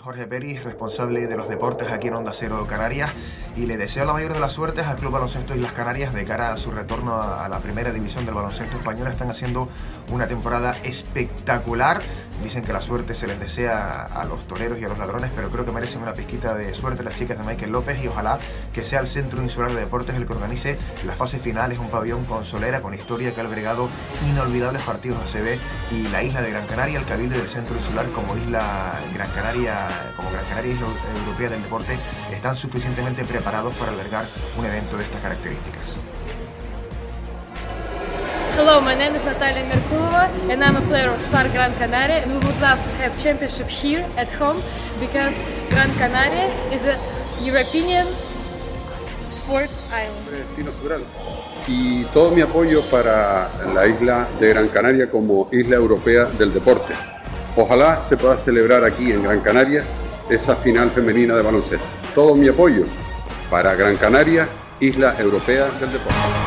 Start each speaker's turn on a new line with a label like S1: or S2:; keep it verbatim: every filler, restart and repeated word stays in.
S1: Jorge Peris, responsable de los deportes aquí en Onda Cero Canarias, y le deseo la mayor de las suertes al Club Baloncesto Islas Canarias de cara a su retorno a la primera división del baloncesto español. Están haciendo una temporada espectacular. Dicen que la suerte se les desea a los toreros y a los ladrones, pero creo que merecen una pizquita de suerte las chicas de Michael López, y ojalá que sea el Centro Insular de Deportes el que organice la fase final. Es un pabellón con solera, con historia, que ha albergado inolvidables partidos A C B, y la isla de Gran Canaria, el Cabildo del Centro Insular como isla Gran Canaria, como Gran Canaria Isla Europea del Deporte, están suficientemente preparados para albergar un evento de estas características.
S2: Hello, my name is Natalia Merkulova and I'm a player of Spark Gran Canaria, and we would love to have championship here at home because Gran Canaria is a European sport island.
S3: Y todo mi apoyo para la isla de Gran Canaria como isla europea del deporte. Ojalá se pueda celebrar aquí en Gran Canaria esa final femenina de baloncesto. Todo mi apoyo para Gran Canaria, isla europea del deporte.